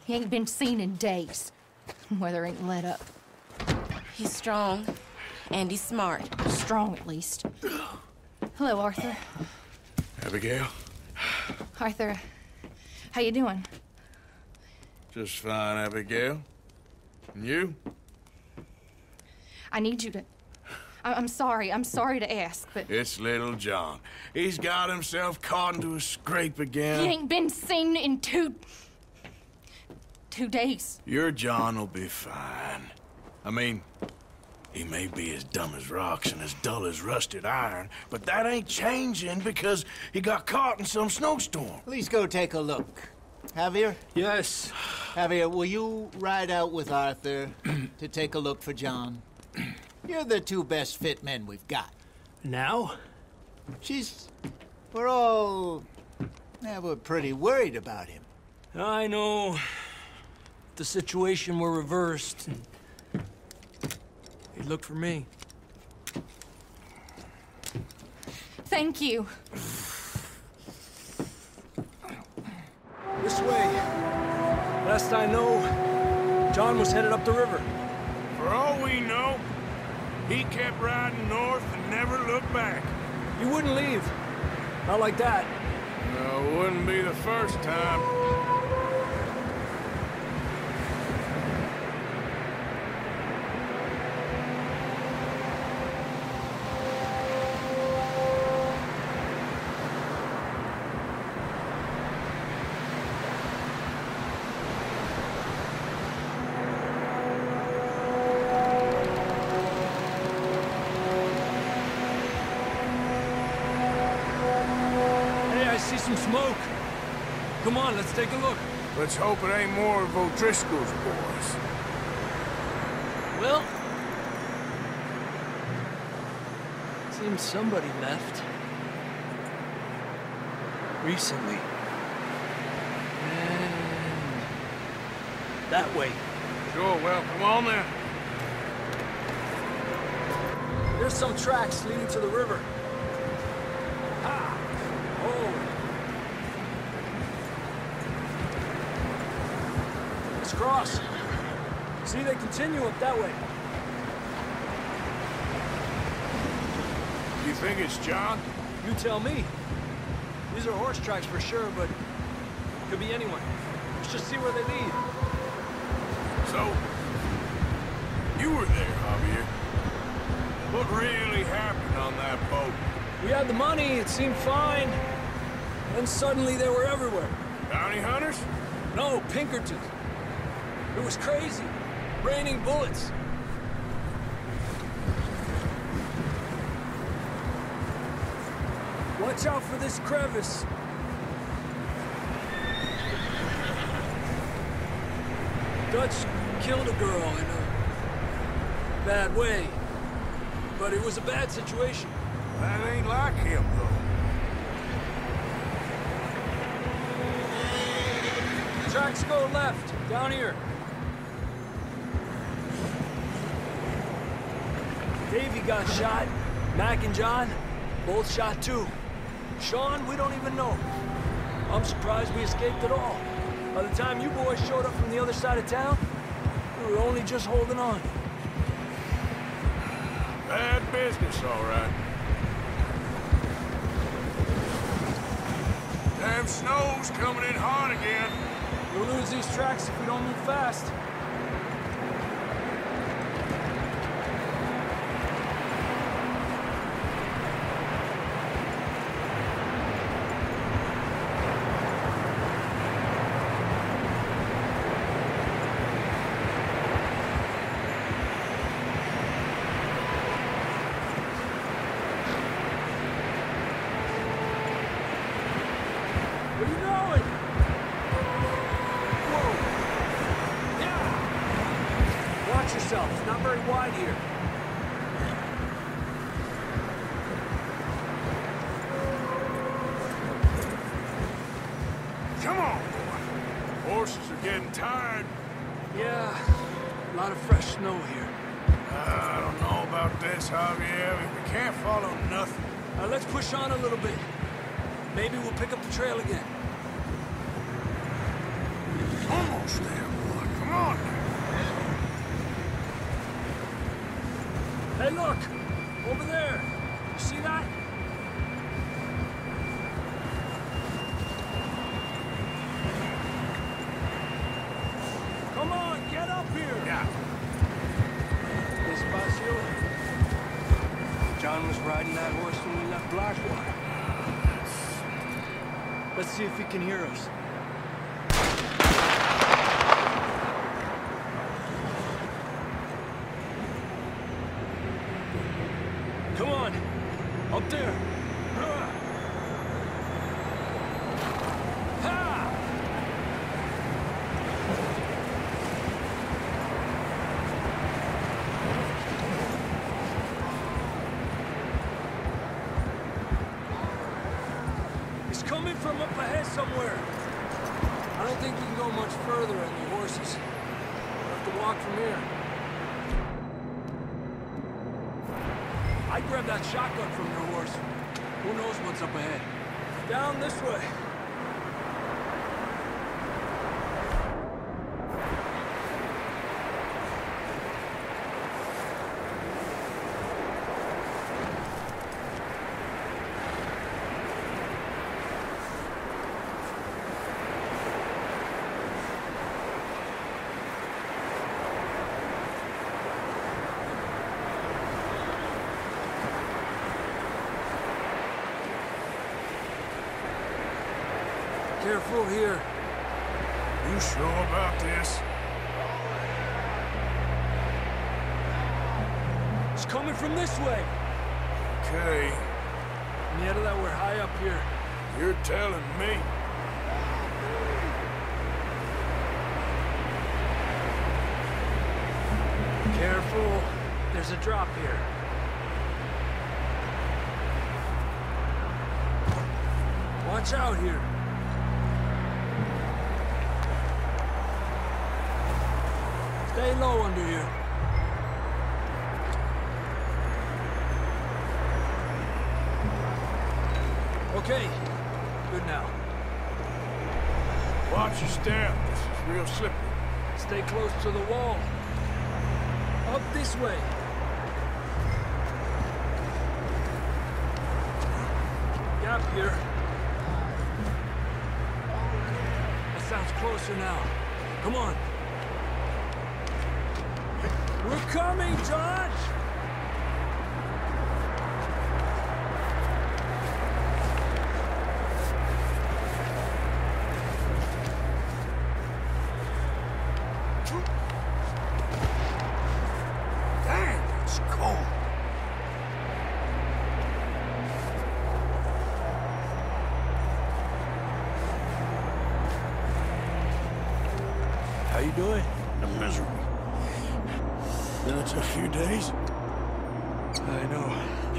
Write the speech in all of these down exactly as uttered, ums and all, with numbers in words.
He ain't been seen in days. Weather ain't let up. He's strong, and he's smart. Strong, at least. Hello, Arthur. Abigail? Arthur, how you doing? Just fine, Abigail. And you? I need you to... I I'm sorry. I'm sorry to ask, but... It's little John. He's got himself caught into a scrape again. He ain't been seen in two... two days. Your John will be fine. I mean, he may be as dumb as rocks and as dull as rusted iron, but that ain't changing because he got caught in some snowstorm. Please go take a look. Javier? Yes. Javier, will you ride out with Arthur to take a look for John? You're the two best fit men we've got. Now? She's... We're all... Yeah, we're pretty worried about him. I know. If the situation were reversed, he'd look for me. Thank you. This way. Last I know, John was headed up the river. For all we know, he kept riding north and never looked back. He wouldn't leave. Not like that. No, it wouldn't be the first time. See some smoke. Come on, let's take a look. Let's hope it ain't more of O'Driscoll's boys. Well, seems somebody left. Recently. And that way. Sure, well, come on then. There's some tracks leading to the river. Ha! Oh. Let's cross. See, they continue up that way. You think it's John? You tell me. These are horse tracks for sure, but could be anyone. Let's just see where they lead. So, you were there, Javier. What really happened on that boat? We had the money, it seemed fine. Then suddenly they were everywhere. Bounty hunters? No, Pinkertons. It was crazy. Raining bullets. Watch out for this crevice. Dutch killed a girl in a bad way. But it was a bad situation. That ain't like him, though. Tracks go left, down here. Davey got shot. Mac and John, both shot too. Sean, we don't even know. I'm surprised we escaped at all. By the time you boys showed up from the other side of town, we were only just holding on. Bad business, all right. Damn snow's coming in hard again. We'll lose these tracks if we don't move fast. Where are you going? Whoa! Yeah! Watch yourself. It's not very wide here. Come on, boy. Horses are getting tired. Yeah, a lot of fresh snow here. Uh, I don't know about this, Javier. We can't follow nothing. Uh, let's push on a little bit. Maybe we'll pick up the trail again. Almost there. look! Over there! You see that? Come on, get up here! Yeah. Despacio. John was riding that horse when we left Blackwater. Let's see if he can hear us. Come on! Up there! Ha! It's coming from up ahead somewhere. I don't think we can go much further on the horses. We'll have to walk from here. I grabbed that shotgun from your horse. Who knows what's up ahead? Down this way. Careful here. You sure about this? It's coming from this way. Okay, Mierda, we're high up here. you're telling me. Careful. There's a drop here. Watch out here. Stay low under here. Okay. Good now. Watch your step. This is real slippery. Stay close to the wall. Up this way. Gap here. That sounds closer now. Come on. We're coming, Josh! Damn, it's cold. How you doing? I'm miserable. Been a tough few days. I know.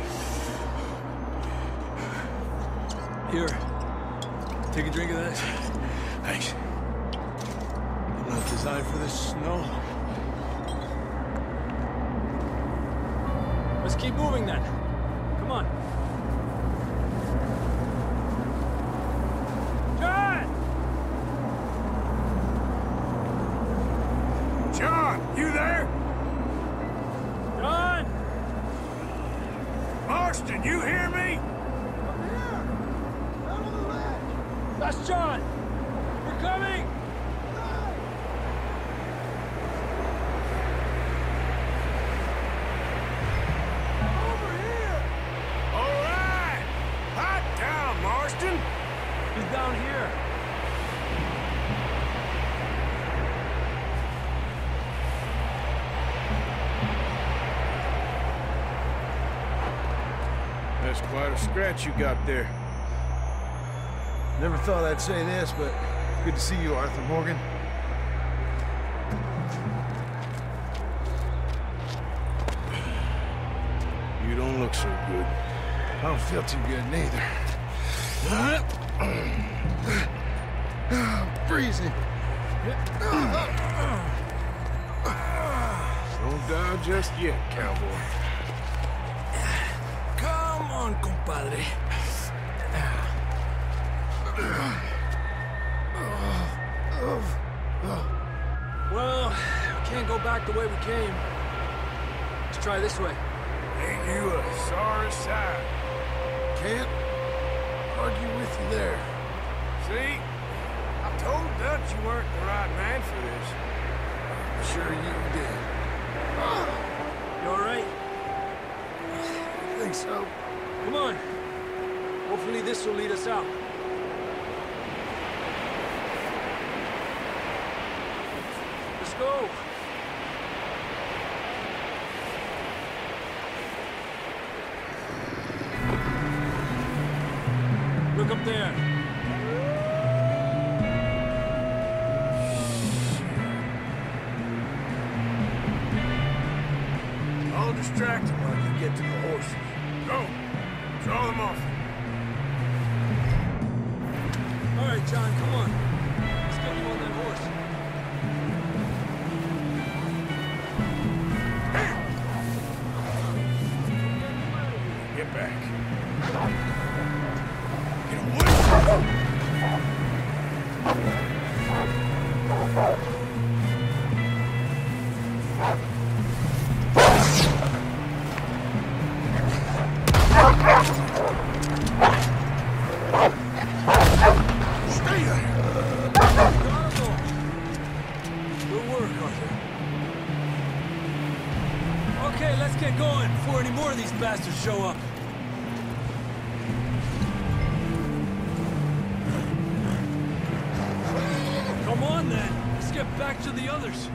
Here. Take a drink of this. Thanks. I'm not designed for this snow. Let's keep moving then. Come on. John! John, you there? John! Marston, you hear me? That's John! We're coming! Over here! All right. Hot down, Marston. He's down here. That's quite a scratch you got there. Never thought I'd say this, but good to see you, Arthur Morgan. You don't look so good. I don't feel too good neither. I'm freezing. Don't die just yet, cowboy. Come on, compadre. Well, we can't go back the way we came. Let's try this way. Ain't you a sorry sight? Can't argue with you there. See? I told Dutch you weren't the right man for this. I'm sure you did. You all right? I think so. Come on. Hopefully this will lead us out. Let's go. Look up there. I'll distract him while you get to the horses. Go! Draw them off. All right, John, come on. Let's get you on that horse. Get back. Get away! Stay there! Good work, Arthur. Okay, let's get going before any more of these bastards show up. Come on, then. Let's get back to the others.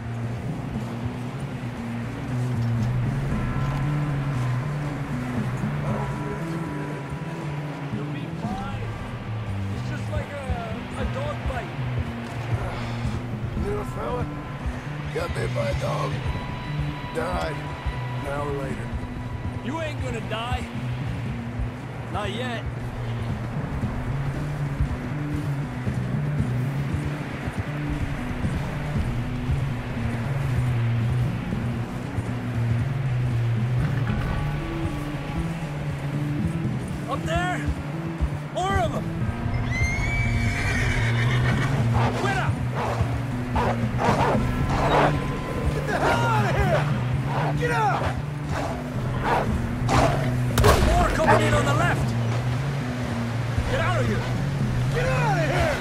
You'll be fine. It's just like a, a dog bite. Little fella got bit by a dog. Died an hour later. You ain't gonna die. Not yet. Up there! More of them! Quit up! Get the hell out of here! Get out! More coming in on the left! Get out of here! Get out of here!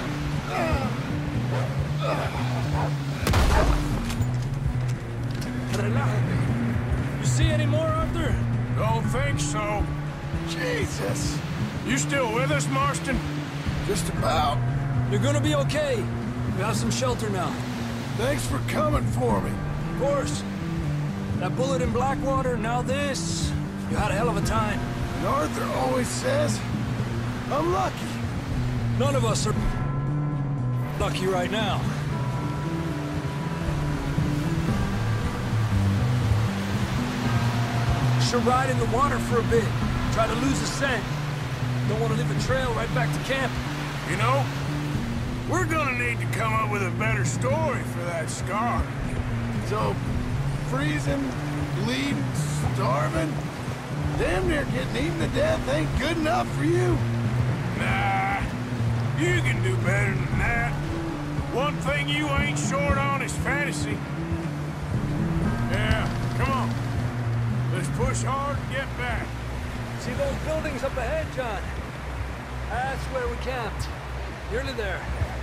You see any more, Arthur? Don't think so. Jesus! You still with us, Marston? Just about. You're gonna be okay. We have some shelter now. Thanks for coming for me. Of course. That bullet in Blackwater, now this. You had a hell of a time. And Arthur always says, I'm lucky. None of us are lucky right now. Should ride in the water for a bit. Try to lose a scent. Don't want to leave a trail right back to camp. You know, we're gonna need to come up with a better story for that scar. So, freezing, bleeding, starving, damn near getting eaten to death ain't good enough for you. Nah, you can do better than that. One thing you ain't short on is fantasy. Yeah, come on. Let's push hard and get back. See those buildings up ahead, John? That's where we camped. Nearly there.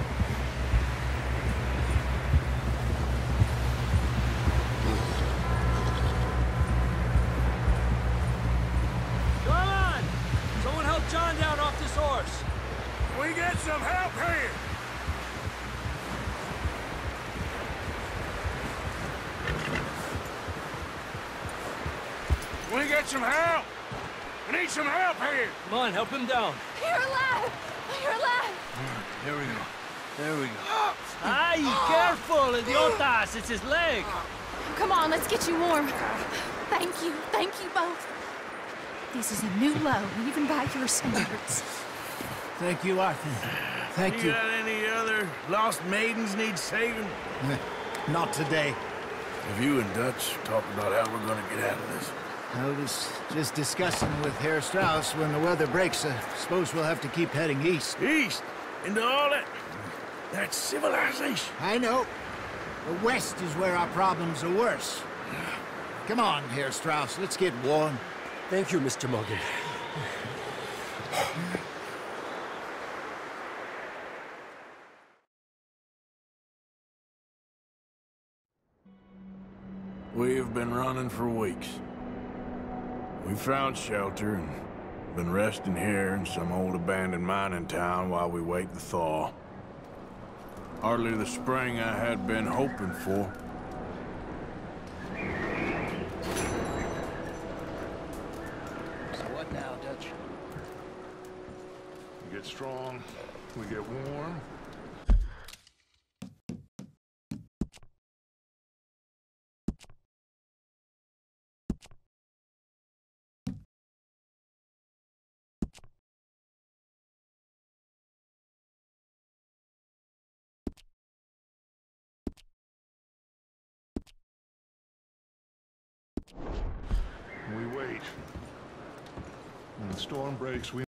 Come on! Someone help John down off this horse. We get some help here. We get some help. We need some help here. Come on, help him down. You're alive! You're alive! There we go. There we go. Ay, careful, idiotas! It's his leg. Come on, let's get you warm. Thank you. Thank you both. This is a new low, even by your standards. Thank you, Arthur. Thank You you. got any other lost maidens need saving? Not today. Have you and Dutch talked about how we're gonna get out of this? I was just discussing with Herr Strauss when the weather breaks. I suppose we'll have to keep heading east. East? Into all that... that civilization? I know. The west is where our problems are worse. Come on, Herr Strauss, let's get warm. Thank you, Mister Morgan. We've been running for weeks. We found shelter and been resting here in some old abandoned mining town while we wait the thaw. Hardly the spring I had been hoping for. So what now, Dutch? We get strong, we get warm. We wait. When the storm breaks, we